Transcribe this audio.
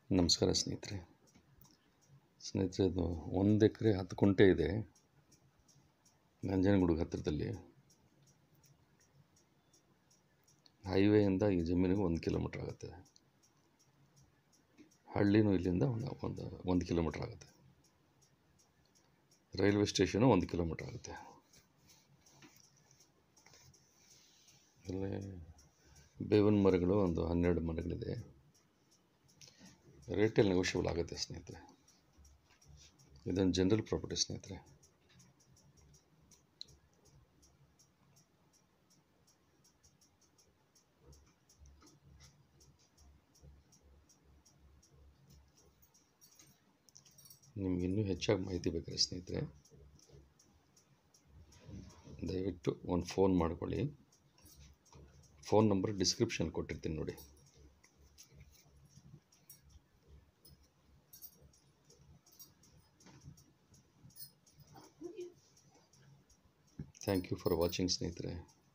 ನಮಸ್ಕಾರ ಸ್ನೇಹಿತರೆ. ಇದು 1 ಎಕರೆ 10 ಕುಂಟೆ ಇದೆ ನಂಜನಗೂಡಿಗೆ ಹತ್ತಿರದಲ್ಲಿ. ಹೈವೇಯಿಂದ ಈ ಜಮೀನಿಗೆ 1 ಕಿಲೋಮೀಟ್ರ್ ಆಗುತ್ತೆ. ಹಳ್ಳಿನೂ ಇಲ್ಲಿಂದ ಒಂದು 1 ಕಿಲೋಮೀಟ್ರ್ ಆಗುತ್ತೆ. ರೈಲ್ವೆ ಸ್ಟೇಷನು 1 ಕಿಲೋಮೀಟ್ರ್ ಆಗುತ್ತೆ. ಅಲ್ಲಿ ಬೇವಿನ ಮರಗಳು ಒಂದು 12 ಮರಗಳಿದೆ. ರೇಟಲ್ಲಿ ನೆಗೋಷಿಯಬಲ್ ಆಗುತ್ತೆ ಸ್ನೇಹಿತರೆ. ಇದೊಂದು ಜನರಲ್ ಪ್ರಾಪರ್ಟಿ ಸ್ನೇಹಿತರೆ. ನಿಮ್ಗೆ ಇನ್ನೂ ಹೆಚ್ಚಾಗಿ ಮಾಹಿತಿ ಬೇಕಾದ್ರೆ ಸ್ನೇಹಿತರೆ ದಯವಿಟ್ಟು ಒಂದು ಫೋನ್ ಮಾಡ್ಕೊಳ್ಳಿ. ಫೋನ್ ನಂಬರ್ ಡಿಸ್ಕ್ರಿಪ್ಷನ್ ಕೊಟ್ಟಿರ್ತೀನಿ ನೋಡಿ. ಥ್ಯಾಂಕ್ ಯು ಫಾರ್ ವಾಚಿಂಗ್ ಸ್ನೇಹಿತರೆ.